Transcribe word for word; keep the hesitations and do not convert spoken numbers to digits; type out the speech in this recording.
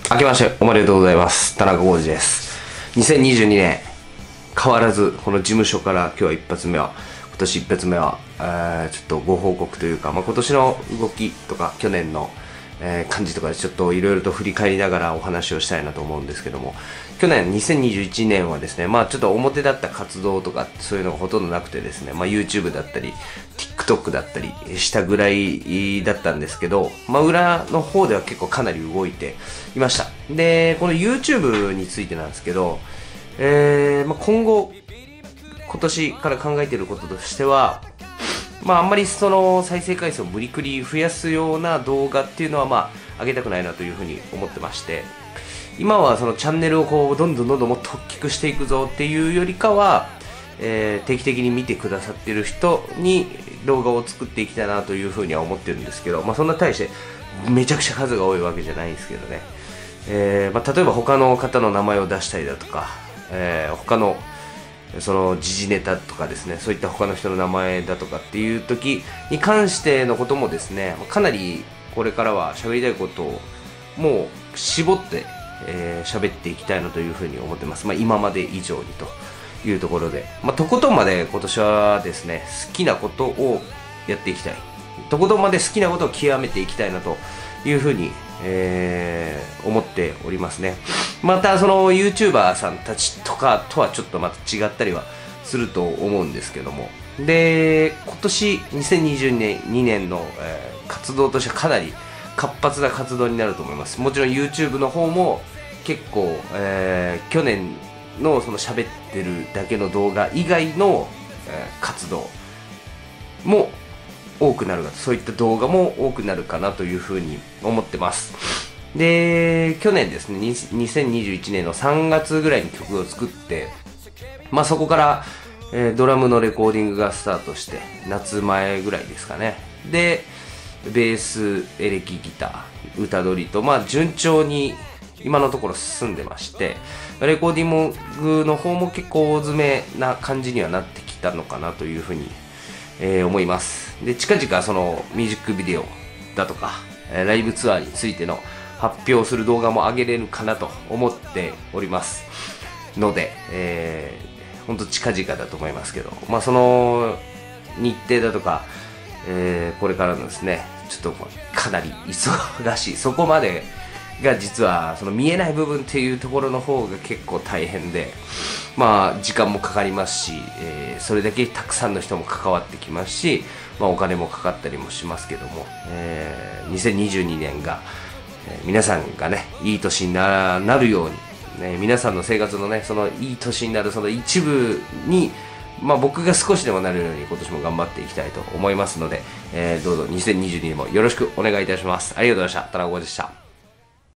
明けましておめでとうございます。田中浩二です。にせんにじゅうにねん、変わらず、この事務所から今日は一発目は、今年一発目は、えー、ちょっとご報告というか、まあ、今年の動きとか、去年の、えー、感じとかでちょっといろいろと振り返りながらお話をしたいなと思うんですけども、去年にせんにじゅういちねんはですね、まあちょっと表だった活動とかそういうのがほとんどなくてですね、まあ YouTube だったり、TikTok だったりしたぐらいだったんですけど、まあ裏の方では結構かなり動いていました。で、この YouTube についてなんですけど、えー、まあ今後、今年から考えていることとしては、まああんまりその再生回数を無理くり増やすような動画っていうのはまあ上げたくないなというふうに思ってまして、今はそのチャンネルをこうどんどんどんどんもっと大きくしていくぞっていうよりかは、えー、定期的に見てくださっている人に動画を作っていきたいなというふうには思ってるんですけど、まあそんな大してめちゃくちゃ数が多いわけじゃないんですけどね、えーまあ、例えば他の方の名前を出したりだとか、えー、他のその時事ネタとかですね、そういった他の人の名前だとかっていう時に関してのこともですね、かなりこれからは喋りたいことをもう絞ってえー、喋っていきたいなというふうに思ってます。まあ、今まで以上にというところで、まあ、とことんまで今年はですね、好きなことをやっていきたい。とことんまで好きなことを極めていきたいなというふうに、えー、思っておりますね。また、その YouTuber さんたちとかとはちょっとまた違ったりはすると思うんですけども。で、今年にせんにじゅうにねんの、えー、活動としてはかなり活発な活動になると思います。もちろん YouTube の方も結構、えー、去年のその喋ってるだけの動画以外の、えー、活動も多くなるかと、そういった動画も多くなるかなというふうに思ってます。で、去年ですね、にせんにじゅういちねんのさんがつぐらいに曲を作って、まあそこから、えー、ドラムのレコーディングがスタートして、夏前ぐらいですかね。で、ベース、エレキギター、歌取りと、まあ順調に今のところ進んでまして、レコーディングの方も結構大詰めな感じにはなってきたのかなというふうに、えー、思います。で、近々そのミュージックビデオだとか、ライブツアーについての発表する動画も上げれるかなと思っておりますので、えー、ほんと近々だと思いますけど、まあその日程だとか、えー、これからのですね、ちょっとかなり忙しい、そこまでが実はその見えない部分っていうところの方が結構大変で、まあ時間もかかりますし、えー、それだけたくさんの人も関わってきますし、まあお金もかかったりもしますけども、えー、にせんにじゅうにねんが、えー、皆さんがね、いい年に な, なるように、ね、皆さんの生活のね、そのいい年になるその一部に、まあ僕が少しでもなるように今年も頑張っていきたいと思いますので、えー、どうぞにせんにじゅうにねんもよろしくお願いいたします。ありがとうございました。田中でした。